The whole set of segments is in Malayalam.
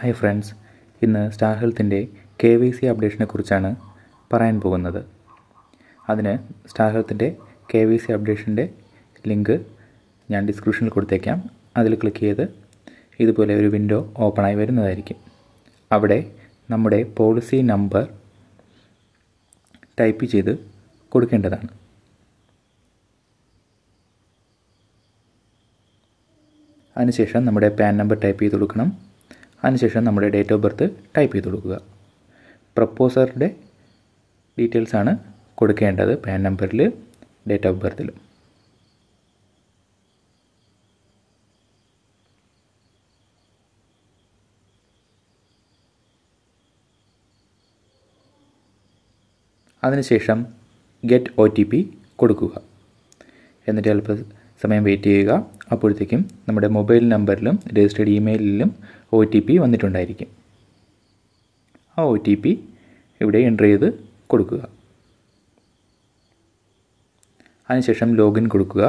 ഹായ് ഫ്രണ്ട്സ്, ഇന്ന് സ്റ്റാർ ഹെൽത്തിൻ്റെ KYC അപ്ഡേഷനെ കുറിച്ചാണ് പറയാൻ പോകുന്നത്. അതിന് സ്റ്റാർ ഹെൽത്തിൻ്റെ KYC അപ്ഡേഷൻ്റെ ലിങ്ക് ഞാൻ ഡിസ്ക്രിപ്ഷനിൽ കൊടുത്തേക്കാം. അതിൽ ക്ലിക്ക് ചെയ്ത് ഇതുപോലെ ഒരു വിൻഡോ ഓപ്പണായി വരുന്നതായിരിക്കും. അവിടെ നമ്മുടെ പോളിസി നമ്പർ ടൈപ്പ് ചെയ്ത് കൊടുക്കേണ്ടതാണ്. അതിനുശേഷം നമ്മുടെ പാൻ നമ്പർ ടൈപ്പ് ചെയ്ത് കൊടുക്കണം. അതിനുശേഷം നമ്മുടെ ഡേറ്റ് ഓഫ് ബർത്ത് ടൈപ്പ് ചെയ്ത് കൊടുക്കുക. പ്രപ്പോസറുടെ ഡീറ്റെയിൽസാണ് കൊടുക്കേണ്ടത് പാൻ നമ്പറിൽ, ഡേറ്റ് ഓഫ് ബർത്തിലും. അതിനുശേഷം ഗെറ്റ് OTP കൊടുക്കുക. എന്നിട്ട് ചിലപ്പോൾ സമയം വെയിറ്റ് ചെയ്യുക. അപ്പോഴത്തേക്കും നമ്മുടെ മൊബൈൽ നമ്പറിലും രജിസ്റ്റേർഡ് ഇമെയിലിലും OTP വന്നിട്ടുണ്ടായിരിക്കും. ആ OTP ഇവിടെ എൻ്റർ ചെയ്ത് കൊടുക്കുക. അതിനുശേഷം ലോഗിൻ കൊടുക്കുക.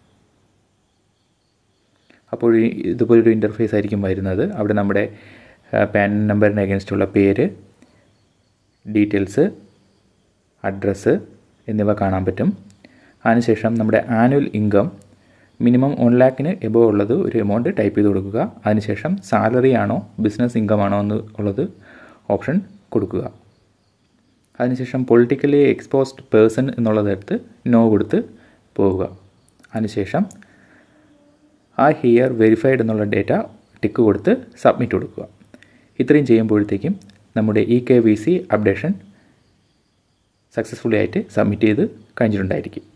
അപ്പോൾ ഇതുപോലൊരു ഇൻ്റർഫേസ് ആയിരിക്കും വരുന്നത്. അവിടെ നമ്മുടെ പാൻ നമ്പറിന് അഗേൻസ്റ്റുള്ള പേര്, ഡീറ്റെയിൽസ്, അഡ്രസ്സ് എന്നിവ കാണാൻ പറ്റും. അതിനുശേഷം നമ്മുടെ ആനുവൽ ഇൻകം മിനിമം 1 lakhന് എബോവ് ഉള്ളത് ഒരു എമൗണ്ട് ടൈപ്പ് ചെയ്ത് കൊടുക്കുക. അതിനുശേഷം സാലറി ആണോ ബിസിനസ് ഇൻകം ആണോ എന്നുള്ളത് ഓപ്ഷൻ കൊടുക്കുക. അതിനുശേഷം പൊളിറ്റിക്കലി എക്സ്പോസ്ഡ് പേഴ്സൺ എന്നുള്ളതെടുത്ത് നോ കൊടുത്ത് പോവുക. അതിനുശേഷം ഹിയർ വെരിഫൈഡ് എന്നുള്ള ഡേറ്റ ടിക്ക് കൊടുത്ത് സബ്മിറ്റ് കൊടുക്കുക. ഇത്രയും ചെയ്യുമ്പോഴത്തേക്കും നമ്മുടെ KYC അപ്ഡേഷൻ സക്സസ്ഫുള്ളി ആയിട്ട് സബ്മിറ്റ് ചെയ്ത് കഴിഞ്ഞിട്ടുണ്ടായിരിക്കും.